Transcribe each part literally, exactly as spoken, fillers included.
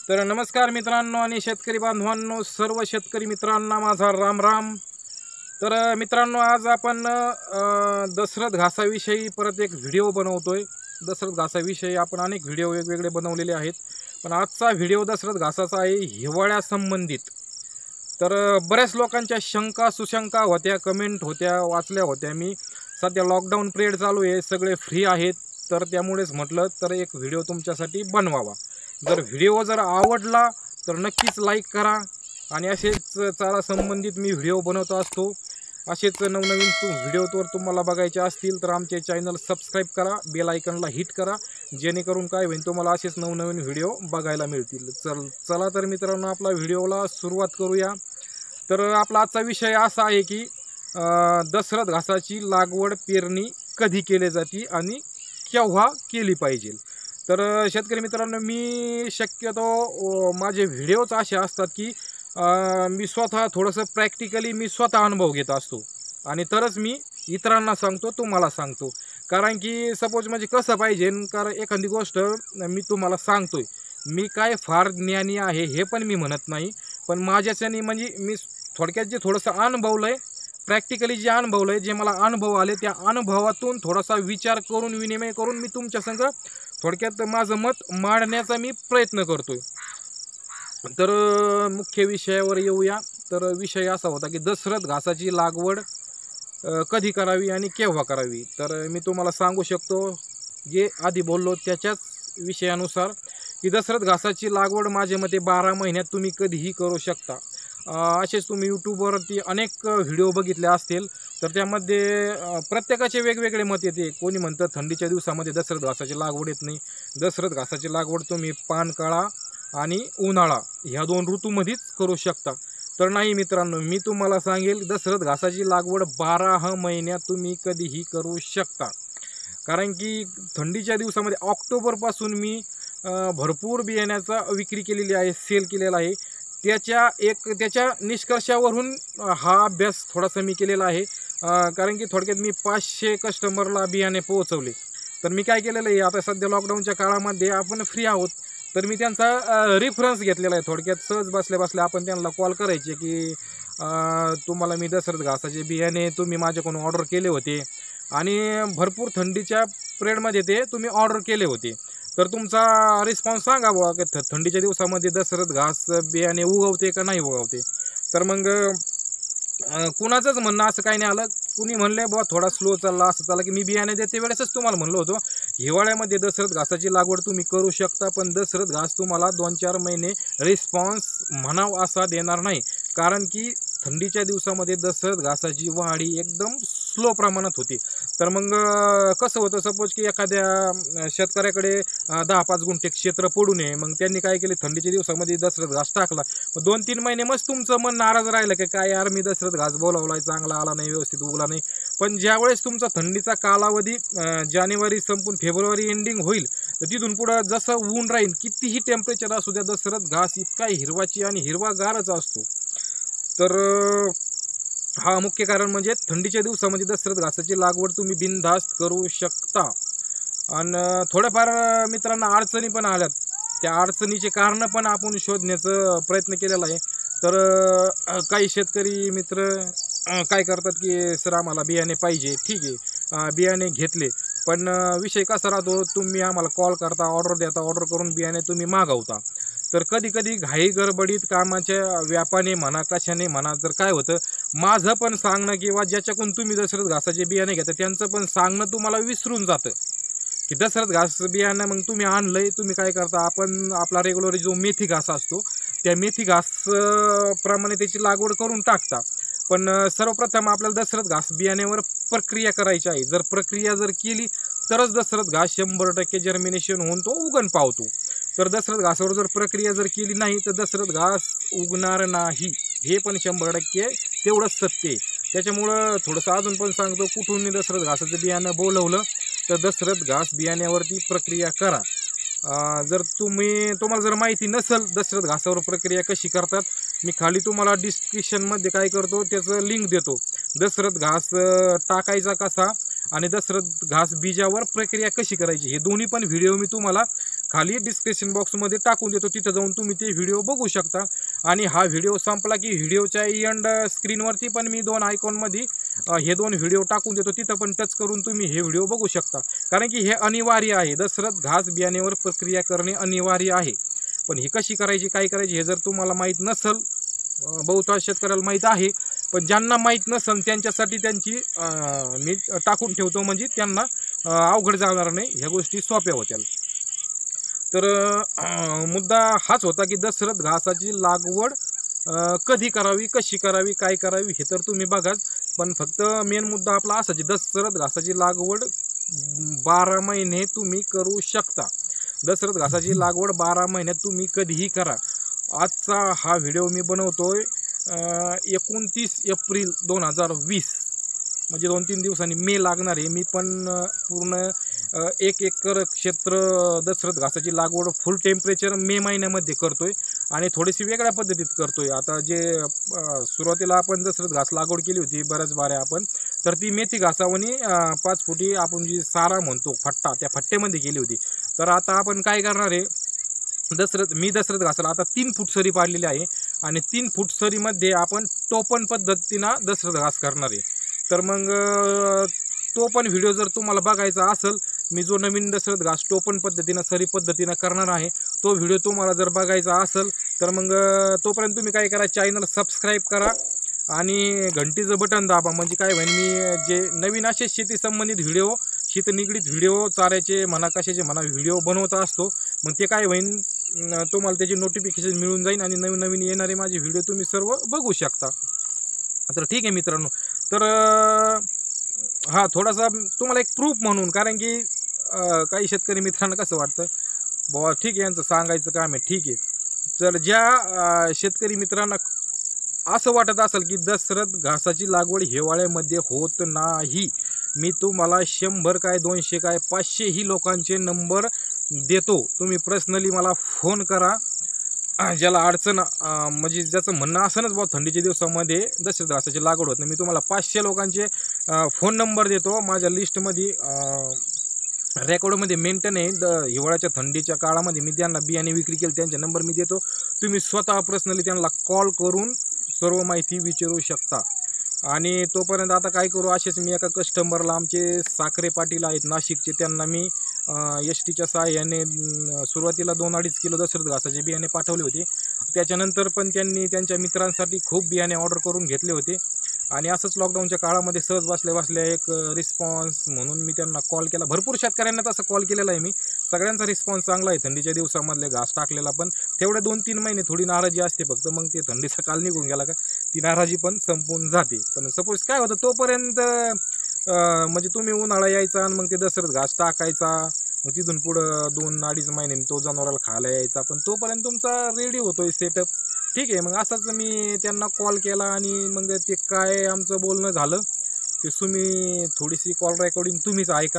तर नमस्कार मित्रांनो आणि शेतकरी बांधवांनो, सर्व शेतकरी मित्रांना माझा राम राम. तर अ, मित्रांनो, आज आपण अ, दशरथ घासाविषयी परत एक व्हिडिओ बनवतोय. दशरथ घासाविषयी आपण अनेक व्हिडिओ वेगवेगळे बनवलेले आहेत, पण आजचा व्हिडिओ दशरथ घासाचा आहे हिवाळ्यासंबंधित. तर अ, बऱ्याच लोकांच्या शंका सुशंका होत्या, कमेंट होत्या, वाचल्या होत्या मी. सध्या लॉकडाऊन पिरियड चालू आहे, सगळे फ्री आहेत, तर त्यामुळेच म्हटलं तर एक व्हिडिओ तुमच्यासाठी बनवावा. जर व्हिडिओ जर आवडला तर नक्कीच लाईक करा आणि असेच चारा संबंधित मी व्हिडिओ बनवत असतो. असेच नवनवीन तू व्हिडिओ तर तुम्हाला बघायचे असतील तर आमचे चॅनल सबस्क्राईब करा, बेल आयकॉनला हिट करा, जेणेकरून काय होईल तुम्हाला असेच नवनवीन व्हिडिओ बघायला मिळतील. चल चला तर मित्रांनो, आपला व्हिडिओला सुरुवात करूया. तर आपला आजचा विषय असा आहे की अ, दशरथ घासाची लागवड पेरणी कधी केली जाते आणि केव्हा केली पाहिजे. तर अ, शेतकरी मित्रांनो, मी शक्यतो अ, माझे व्हिडिओज असे असतात की अ, मी स्वतः थोडंसं प्रॅक्टिकली मी स्वतः अनुभव घेत असतो आणि तरच मी इतरांना सांगतो, तुम्हाला सांगतो. कारण की सपोज म्हणजे कसं पाहिजे, कारण एखादी गोष्ट मी तुम्हाला सांगतोय, मी काय फार ज्ञानी आहे हे पण मी म्हणत नाही. पण माझ्याच्याने म्हणजे मी थोडक्यात जे थोडंसं अनुभवलंय, प्रॅक्टिकली जे अनुभवलंय, जे मला अनुभव आले, त्या अनुभवातून थोडासा विचार करून, विनिमय करून मी तुमच्या संग थोडक्यात माझं मत मांडण्याचा मी प्रयत्न करतोय. तर अ, मुख्य विषयावर येऊया. तर विषय असा होता की दशरथ घासाची लागवड अ, कधी करावी आणि केव्हा करावी. तर मी तुम्हाला सांगू शकतो, जे आधी बोललो त्याच्याच विषयानुसार, की दशरथ घासाची लागवड माझ्या मते बारा महिन्यात तुम्ही कधीही करू शकता. अ, असेच तुम्ही यूट्यूबवरती अनेक व्हिडिओ बघितले असतील, तर त्यामध्ये अ, प्रत्येकाचे वेगवेगळे मत येते. कोणी म्हणतं थंडीच्या दिवसामध्ये दशरथ घासाची लागवड येत नाही. दशरथ घासाची लागवड तुम्ही पानकाळा आणि उन्हाळा ह्या दोन ऋतूमध्येच करू शकता. तर नाही मित्रांनो, मी तुम्हाला सांगेल दशरथ घासाची लागवड बारा महिन्यात तुम्ही कधीही करू शकता. कारण की थंडीच्या दिवसामध्ये ऑक्टोबरपासून मी अ, भरपूर बियाण्याचा विक्री केलेली आहे, सेल केलेला आहे. त्याच्या एक त्याच्या निष्कर्षावरून अ, हा अभ्यास थोडासा मी केलेला आहे. अ, कारण की थोडक्यात मी पाचशे कस्टमरला बियाणे पोहोचवले. तर मी काय केलेलं आहे, आता सध्या लॉकडाऊनच्या काळामध्ये आपण फ्री आहोत. तर मी त्यांचा रेफरन्स घेतलेला आहे. थोडक्यात सहज बसल्या-बसल्या आपण त्यांना कॉल करायचे, की अ, तुम्हाला मी दशरथ घासाचे बियाणे तुम्ही माझ्याकडून ऑर्डर केले होते आणि भरपूर थंडीच्या पिरियडमध्ये ते तुम्ही ऑर्डर केले होते. तर तुमचा रिस्पॉन्स सांगा बुवा, की थ थंडीच्या दिवसामध्ये दशरथ घास बियाणे उगवते का नाही उगवते? तर मग अ, कुणाचंच म्हणणं असं काही नाही आलं. कुणी म्हणले बुवा थोडा स्लो चालला, असं चालला, की मी बियाणे देते वेळेसच तुम्हाला म्हणलं होतं, हिवाळ्यामध्ये दशरथ घासाची लागवड तुम्ही करू शकता, पण दशरथ घास तुम्हाला दोन चार महिने रिस्पॉन्स म्हणावा असा देणार नाही. कारण की थंडीच्या दिवसामध्ये दशरथ घासाची वाढी एकदम स्लो प्रमाणात होते. तर मग अ, कसं होतं, सपोज की एखाद्या अ, शेतकऱ्याकडे अ, दहा पाच गुंठे क्षेत्र पडू नये. मग त्यांनी काय केले, थंडीच्या दिवसामध्ये दशरथ घास टाकला. दोन तीन महिने मस्त तुमचं मन नाराज राहिलं, की काय यार, मी दशरथ घास बोलावलाय, चांगला आला नाही, व्यवस्थित उगला नाही. पण ज्यावेळेस तुमचा थंडीचा कालावधी अ, जानेवारी संपून फेब्रुवारी एंडिंग होईल, तर तिथून पुढं जसं ऊन राहील, कितीही टेम्परेचर असू द्या, दशरथ घास इतका हिरवाची आणि हिरवागारच असतो. तर अ, हा मुख्य कारण म्हणजे थंडीच्या दिवसामध्ये दशरथ घासाची लागवड तुम्ही बिनधास्त करू शकता. आणि थोड्याफार अ, मित्रांनो अडचणी पण आल्यात. त्या अडचणीचे कारणं पण आपण शोधण्याचा प्रयत्न केलेला आहे. तर अ, काही शेतकरी मित्र अ, काय करतात, की "सर आम्हाला बियाणे पाहिजे." ठीक आहे. अ, बियाणे घेतले. पण अ, विषय कसा राहतो, तुम्ही आम्हाला कॉल करता, ऑर्डर देता, ऑर्डर करून बियाणे तुम्ही मागवता. तर कधी-कधी घाई गडबडीत कामाच्या व्यापाने म्हणा, कशाने म्हणा, तर काय होतं, माझं पण सांगणं किंवा ज्याच्याकडून तुम्ही दशरथ घासाचे बियाणे घेता त्यांचं पण सांगणं तुम्हाला विसरून जातं. की दशरथ घास बियाणं मग तुम्ही आणलंय, तुम्ही काय करता, आपण आपला रेग्युलर जो मेथी घास असतो, त्या मेथी घास अ, प्रमाणे त्याची लागवड करून टाकता. पण अ, सर्वप्रथम आपल्याला दशरथ घास बियाण्यावर प्रक्रिया करायची आहे. जर प्रक्रिया जर केली, तरच दशरथ घास शंभर टक्के जर्मिनेशन होऊन तो उगण पावतो. तर दशरथ घासावर जर प्रक्रिया जर केली नाही, तर दशरथ घास उगणार नाही. हे पण शंभर टक्के तेवढंच सत्य आहे. त्याच्यामुळं थोडंसं अजून पण सांगतो, कुठून दशरथ घासाचं बियाणं बोलवलं, तर दशरथ घास बियाण्यावरती प्रक्रिया करा. अ, जर तुम्ही तुम्हाला जर माहिती नसेल दशरथ घासावर प्रक्रिया कशी करतात, मी खाली तुम्हाला डिस्क्रिप्शनमध्ये काय करतो त्याचं लिंक देतो. दशरथ घास अ, टाकायचा कसा आणि दशरथ घास बीजावर प्रक्रिया कशी करायची, हे दोन्ही पण व्हिडिओ मी तुम्हाला खाली डिस्क्रिप्शन बॉक्समध्ये टाकून देतो, तिथं जाऊन तुम्ही ते व्हिडिओ बघू शकता. आणि हा व्हिडिओ संपला की व्हिडिओच्या एंड स्क्रीनवरती पण मी दोन आयकॉनमध्ये हे दोन व्हिडिओ टाकून देतो, तिथं पण टच करून तुम्ही हे व्हिडिओ बघू शकता. कारण की हे अनिवार्य आहे, दशरथ घास बियाणेवर प्रक्रिया करणे अनिवार्य आहे. पण ही कशी करायची, काय करायची हे जर तुम्हाला माहीत नसेल, बहुतांश शेतकऱ्याला माहीत आहे, पण ज्यांना माहीत नसेल त्यांच्यासाठी त्यांची मी टाकून ठेवतो, म्हणजे त्यांना अवघड जाणार नाही, ह्या गोष्टी सोप्या होत्या. तर मुद्दा हाच होता की दशरथ घासाची लागवड कधी करावी, कशी करावी, काय करावी हे तर तुम्ही बघाच. पण फक्त मेन मुद्दा आपला असाच, दशरथ घासाची लागवड बारा महिने तुम्ही करू शकता. दशरथ घासाची लागवड बारा महिन्यात तुम्ही कधीही करा. आजचा हा व्हिडिओ मी बनवतोय एकोणतीस एप्रिल दोन हजार वीस, म्हणजे दोन तीन दिवसांनी मे लागणार आहे. मी पण पूर्ण एक एकर क्षेत्र दशरथ घासाची लागवड फुल टेम्परेचर मे महिन्यामध्ये करतोय आणि थोडीशी वेगळ्या पद्धतीत करतोय. आता जे सुरुवातीला आपण दशरथ घास लागवड केली होती बऱ्याच बाऱ्या आपण, तर ती मेथी घासावणी पाच फुटी आपण जी सारा म्हणतो फट्टा, त्या फट्ट्यामध्ये केली होती. तर आता आपण काय करणार आहे, दशरथ मी दशरथ घासाला आता तीन फूट सरी पाडलेली आहे आणि तीन फूट सरीमध्ये आपण टोपण पद्धतीनं दशरथ घास करणार आहे. तर मग तो पण व्हिडिओ जर तुम्हाला बघायचा असेल, मी जो नवीन दशरथ घास टोपण पद्धतीनं सरी पद्धतीनं करणार आहे, तो व्हिडिओ तुम्हाला जर बघायचा असेल तर मग तोपर्यंत तुम्ही काय करा, चॅनल सबस्क्राईब करा आणि घंटीचं बटन दाबा. म्हणजे काय होईल, मी जे नवीन असे शेती संबंधित व्हिडिओ, शेती निगडीत व्हिडिओ, चाऱ्याचे म्हणा कशाचे म्हणा व्हिडिओ बनवत असतो, मग ते काय होईल तुम्हाला त्याची नोटिफिकेशन मिळून जाईल आणि नवीन नवीन येणारे माझे व्हिडिओ तुम्ही सर्व बघू शकता. तर ठीक आहे मित्रांनो, तर हा थोडासा तुम्हाला एक प्रूफ म्हणून, कारण की काही शेतकरी मित्रांना कसं वाटतं बाबा ठीक आहे यांचं सांगायचं काम आहे, ठीक आहे. तर ज्या शेतकरी मित्रांना असं वाटत असेल की दशरथ घासाची लागवड हिवाळ्यामध्ये होत नाही, मी तुम्हाला शंभर काय दोनशे काय पाचशेही लोकांचे नंबर देतो, तुम्ही पर्सनली मला फोन करा. ज्याला अडचण म्हणजे ज्याचं म्हणणं असणच बाबा थंडीच्या दिवसामध्ये दशरथ घासाची लागवड होत नाही, मी तुम्हाला पाचशे लोकांचे फोन नंबर देतो. माझ्या लिस्टमध्ये रेकॉर्डमध्ये मेंटेन आहे. द हिवाळ्याच्या थंडीच्या काळामध्ये मी त्यांना बियाणे विक्री केली, त्यांचे नंबर मी देतो. तुम्ही स्वतः पर्सनली त्यांना कॉल करून सर्व माहिती विचारू शकता. आणि तोपर्यंत आता काय करू, असेच मी एका कस्टमरला, आमचे साखरे पाटील आहेत नाशिकचे, त्यांना मी एस टीच्या सहाय्याने सुरुवातीला दोन अडीच किलो दशरथ घासाचे बियाणे पाठवले होते. त्याच्यानंतर पण त्यांनी त्यांच्या मित्रांसाठी खूप बियाणे ऑर्डर करून घेतले होते. आणि असंच लॉकडाऊनच्या काळामध्ये सहज बसल्या बसल्या एक रिस्पॉन्स म्हणून मी त्यांना कॉल केला. भरपूर शेतकऱ्यांना तसं कॉल केलेला आहे मी, सगळ्यांचा रिस्पॉन्स चांगला आहे. थंडीच्या दिवसामधले घास टाकलेला पण तेवढे दोन तीन महिने थोडी नाराजी असते फक्त, मग ते थंडीचा काल निघून गेला का ती नाराजी पण संपून जाते. पण सपोज काय होतं तोपर्यंत म्हणजे तुम्ही उन्हाळा यायचा आणि मग ते दशरथ घास टाकायचा, मग तिथून पुढं दोन अडीच महिन्यांनी तो जनावराला खायला यायचा, पण तोपर्यंत तुमचा रेडी होतोय सेटअप. ठीक आहे, मग असंच मी त्यांना कॉल केला आणि मग ते काय आमचं बोलणं झालं ते तुम्ही थोडीशी कॉल रेकॉर्डिंग तुम्हीच ऐका.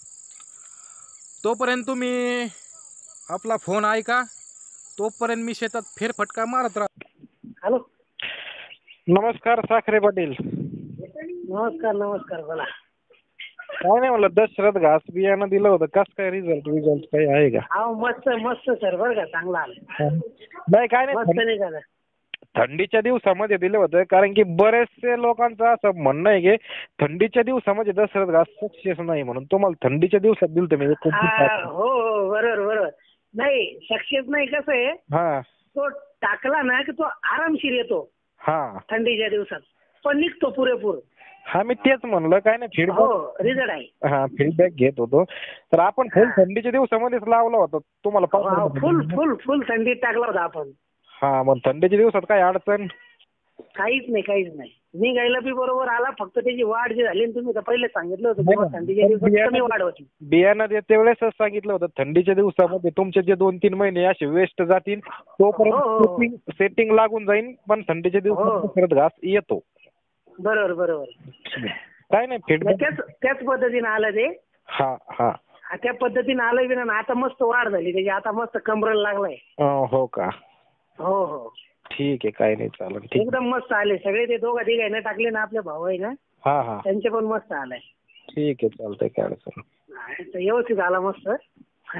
तोपर्यंत तुम्ही आपला फोन ऐका, तोपर्यंत मी शेतात फेरफटका मारत राहा. हॅलो, नमस्कार साखरे पाटील. नमस्कार नमस्कार, बोला. काय नाही म्हणलं, दशरथ घास बियाणं दिलं होतं, कसं काय रिझल्ट रिझल्ट काही आहे का? हा मस्त मस्त सर, बरं का, चांगला आला. नाही काय मस्त नाही, निघालं. थंडीच्या दिवसामध्ये दिलं होतं, कारण की बरेचसे लोकांचं असं म्हणणं आहे की थंडीच्या दिवसामध्ये दशरथ घास सक्सेस नाही, म्हणून तुम्हाला थंडीच्या दिवसात दिलं तर मी. हा, हो हो, बरोबर बरोबर. नाही सक्सेस नाही, कसं आहे, हा तो टाकला ना की तो आरामशीर येतो हा थंडीच्या दिवसात, पण निघतो पुरेपूर. हा मी तेच म्हणलं, काय नाही फीडबॅक, हो रिझल्ट आहे. हा फीडबॅक घेत होतो. तर आपण फुल थंडीच्या दिवसामध्येच लावला होता तुम्हाला, फुल फुल फुल थंडीत टाकला होता आपण. हा, मग थंडीच्या दिवसात काय अडचण काहीच नाही, काहीच नाही. निघायला बी बरोबर आला, फक्त त्याची वाढ जी झाली तुम्ही तर पहिले सांगितलं होतं थंडीच्या दिवसात कमी वाढ होती. बियाणं देते वेळेसच सांगितलं होतं थंडीच्या दिवसामध्ये तुमचे जे दोन तीन महिने असे वेस्ट जातील, तोपर्यंत सेटिंग लागून जाईल, पण थंडीच्या दिवसात परत घास येतो. बरोबर बरोबर. काय नाही फीडबॅक त्याच त्याच पद्धतीने आलं ते. हा हा, त्या पद्धतीने आलं बी ना, आता मस्त वाढ झाली त्याची, आता मस्त कमरेला लागलाय. हो का? हो हो, ठीक आहे, काही नाही, चालेल, एकदम मस्त आले सगळे. ते दोघा तिघांना टाकले ना, आपले भाऊ आहे ना, हा हा, त्यांचे पण मस्त आलाय. ठीक आहे, चालतंय, काय अडचण व्यवस्थित आला मस्त.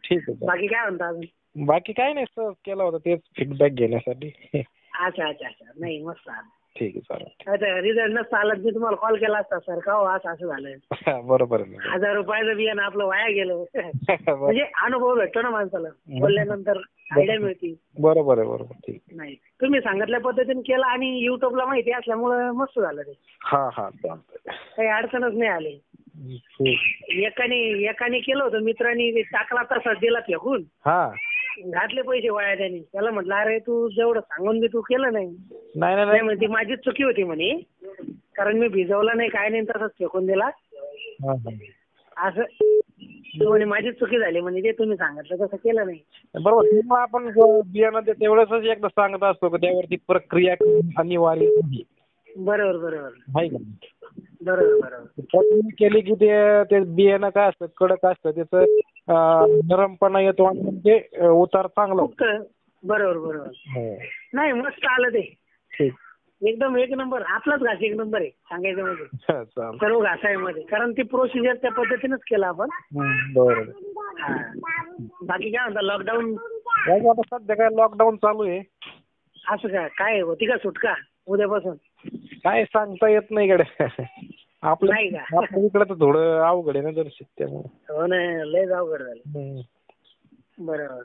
ठीक आहे. बाकी काय म्हणता अजून? बाकी काय नाही सर, केला होता तेच फीडबॅक घेण्यासाठी. अच्छा अच्छा अच्छा. नाही मस्त आलं. ठीक आहे चालेल. रिझल्ट नसता आला मी तुम्हाला कॉल केला असता सर, का हो असं असं झालं. बरोबर आहे. हजार रुपयाचं बियाणं आपलं वाया गेलं. म्हणजे अनुभव भेटतो ना माणसाला, बोलल्यानंतर आयडिया मिळते. बरोबर आहे बरोबर. ठीक नाही तुम्ही सांगितल्या पद्धतीने केलं आणि युट्यूबला माहिती असल्यामुळं मस्त झालं ते. हा हा चालतंय. काही अडचणच नाही आली. एकाने एकाने केलं होतं मित्रांनी, टाकला तसाच दिला फेकून, हा घातले पैसे वाया त्यांनी. त्याला म्हटलं अरे तू जेवढं सांगून बी तू केलं नाही. नाही नाही नाही म्हणते माझीच चुकी होती म्हणे, कारण मी भिजवला नाही काय नाही तसंच फेकून दिला असं. तो म्हणे माझीच चुकी झाली म्हणजे, ते तुम्ही सांगितलं तसं केलं नाही. बरोबर. आपण बियाणं तेवढंच एकदा सांगत असतो की त्यावरती प्रक्रिया अनिवार्य आहे. बरोबर बरोबर आहे का? बरोबर बरोबर. प्रक्रिया केली की ते ते बियाणं काय असतं, कडक असतं, त्याचं नरमपणा येतो आणि ते उतार चांगला होतो. बरोबर बरोबर. नाही मस्त आलं ते. ठीक. एकदम एक नंबर. आपलाच घास एक नंबर आहे सांगायचं म्हणजे, सर्व घासामध्ये, कारण ती प्रोसिजर त्या पद्धतीनेच केलं आपण. बरोबर. बाकी काय म्हणता? लॉकडाऊन आता सध्या काय लॉकडाऊन चालू आहे. असं काय काय होती का सुटका उद्यापासून? काय सांगता येत नाही कडे. आपलं नाही का? आपल्या इकडे तर थोडं अवघड आहे ना जर त्यामुळे. हो ना, लयच अवघड झालं. बरोबर.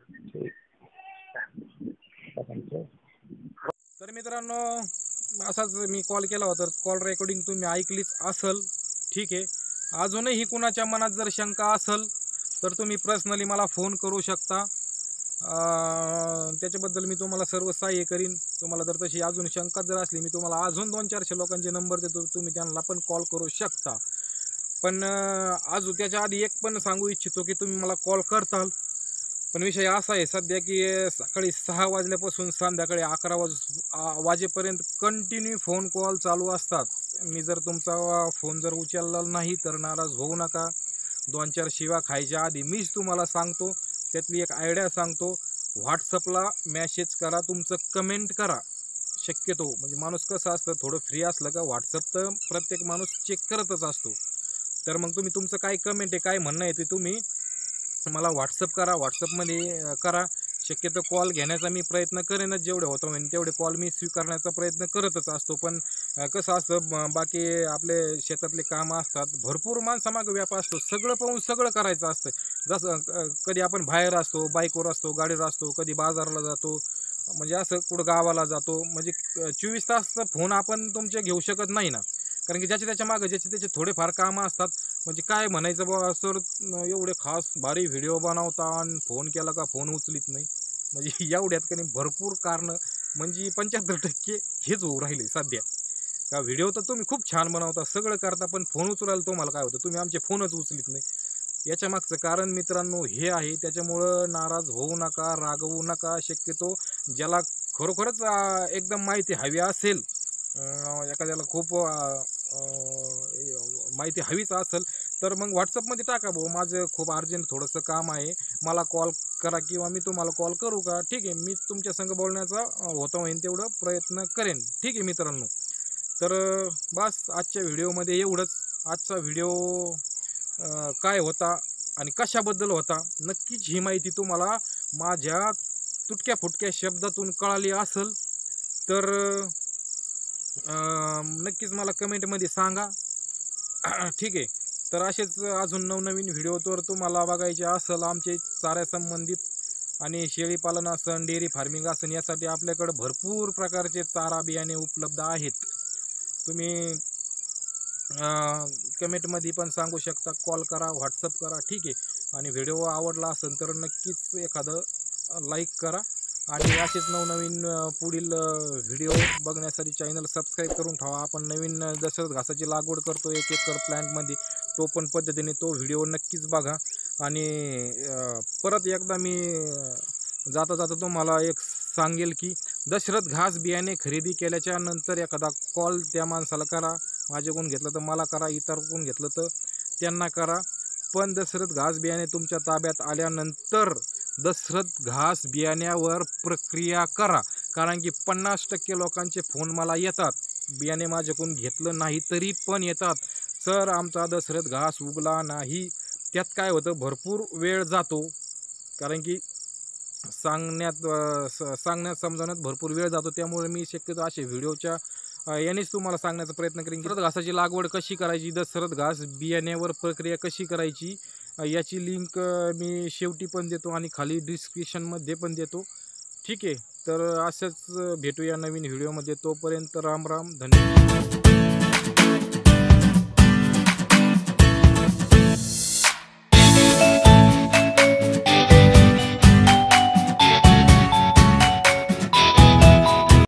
तर मित्रांनो असाच मी कॉल केला होता, कॉल रेकॉर्डिंग तुम्ही ऐकलीच असेल. ठीक आहे. अजूनही कुणाच्या मनात जर शंका असेल तर तुम्ही पर्सनली मला फोन करू शकता. त्याच्याबद्दल मी तुम्हाला सर्व सहाय्य करीन. तुम्हाला जर तशी अजून शंका जर असली, मी तुम्हाला अजून दोन चारशे लोकांचे नंबर देतो, तुम्ही त्यांना पण कॉल करू शकता. पण अजून त्याच्या आधी एक पण सांगू इच्छितो की तुम्ही मला कॉल करताल, पण विषय असा आहे सध्या की सकाळी सहा वाजल्यापासून संध्याकाळी अकरा वाज वाजेपर्यंत कंटिन्यू फोन कॉल चालू असतात. मी जर तुमचा फोन जर उचलला नाही तर नाराज होऊ नका. दोन चार शिवा खायच्या आधी मीच तुम्हाला सांगतो, त्यातली एक आयडिया सांगतो. व्हॉट्सअपला मॅसेज करा, तुमचं कमेंट करा. शक्यतो म्हणजे माणूस कसं असतं, थोडं फ्री असलं का व्हॉट्सअप तर प्रत्येक माणूस चेक करतच असतो. तर मग तुम्ही तुमचं काय कमेंट आहे, काय म्हणणं आहे ते तुम्ही मला व्हॉट्सअप करा. व्हॉट्सअपमध्ये करा. शक्यतो कॉल घेण्याचा मी प्रयत्न करेनच, जेवढे होतो म्हणजे तेवढे कॉल मी स्वीकारण्याचा प्रयत्न करतच असतो. पण कसं असतं, बाकी आपले शेतातले कामं असतात, भरपूर माणसामागं व्याप असतो, सगळं पाहून सगळं करायचं असतं. जसं कधी आपण बाहेर असतो, बाईकवर असतो, गाडीवर असतो, कधी बाजारला जातो, म्हणजे असं कुठं गावाला जातो, म्हणजे चोवीस तासचा फोन आपण तुमचे घेऊ शकत नाही ना, कारण की ज्याच्या त्याच्या मागं ज्याचे त्याचे थोडेफार कामं असतात. म्हणजे काय म्हणायचं बाबा सर, एवढे खास भारी व्हिडिओ बनवता आणि फोन केला का फोन उचलीत नाही, म्हणजे एवढ्यात काही भरपूर कारणं, म्हणजे पंच्याहत्तर टक्के हेच होऊ राहिले सध्या. का व्हिडिओ तर तुम्ही खूप छान बनवता, सगळं करता, पण फोन उचलायला तुम्हाला काय होतं, तुम्ही आमचे फोनच उचलीत नाही. याच्या मागचं कारण मित्रांनो हे आहे. त्याच्यामुळं नाराज होऊ नका, रागवू नका. शक्यतो ज्याला खरोखरच एकदम माहिती हवी असेल, एखाद्याला खूप माहिती हवीच असेल, तर मग व्हॉट्सअपमध्ये टाका, भाऊ माझं खूप अर्जंट थोडंसं काम आहे, मला कॉल करा किंवा मी तुम्हाला कॉल करू का? ठीक आहे, मी तुमच्या संग बोलण्याचा होता होईन तेवढं प्रयत्न करेन. ठीक आहे मित्रांनो. तर बस आजच्या व्हिडिओमध्ये एवढंच. आजचा व्हिडिओ काय होता आणि कशाबद्दल होता, नक्कीच ही माहिती तुम्हाला माझ्या तुटक्या फुटक्या शब्दातून कळाली असेल तर नक्कीच मला कमेंटमध्ये सांगा. ठीक आहे. तर असेच अजून नवनवीन व्हिडिओ तर तुम्हाला बघायचे असेल, आमचे चाऱ्या संबंधित आणि शेळीपालन असन, डेअरी फार्मिंग असन, यासाठी आपल्याकडे भरपूर प्रकारचे चारा बियाणे उपलब्ध आहेत. तुम्ही कमेंटमध्ये पण सांगू शकता, कॉल करा, व्हॉट्सअप करा. ठीक आहे. आणि व्हिडिओ आवडला असेल तर नक्कीच एखादं लाईक करा आणि असेच नवनवीन पुढील व्हिडिओ बघण्यासाठी चॅनल सबस्क्राईब करून ठेवा. आपण नवीन दशरथ घासाची लागवड करतो एक एकर प्लॅन्टमध्ये, तो पण पद्धतीने तो व्हिडिओ नक्कीच बघा. आणि परत एकदा मी जाता जाता तुम्हाला एक सांगेल की दशरथ घास बियाणे खरेदी केल्याच्या नंतर एखादा कॉल त्या माणसाला करा. माझ्याकडून घेतलं तर मला करा, इतर कोण घेतलं तर त्यांना करा. पण दशरथ घास बियाणे तुमच्या ताब्यात आल्यानंतर दशरथ घास बियाण्यावर प्रक्रिया करा, कारण की पन्नास टक्के लोकांचे फोन मला येतात, बियाणे माझ्याकडून घेतलं नाही तरी पण येतात, सर आमचा दशरथ घास उगला नाही. त्यात काय होतं, भरपूर वेळ जातो, कारण की सांगण्यात अ, स सांगण्यात समजावण्यात भरपूर वेळ जातो. त्यामुळे मी शक्यतो असे व्हिडिओच्या अ, यानेच तुम्हाला सांगण्याचा प्रयत्न करेन की दशरथ घासाची लागवड कशी करायची, दशरथ घास बियाण्यावर प्रक्रिया कशी करायची, अ, याची लिंक मी शेवटी पण देतो आणि खाली डिस्क्रिप्शनमध्ये पण देतो. ठीक आहे. तर असेच भेटूया नवीन व्हिडिओमध्ये. तोपर्यंत राम राम, धन्यवाद.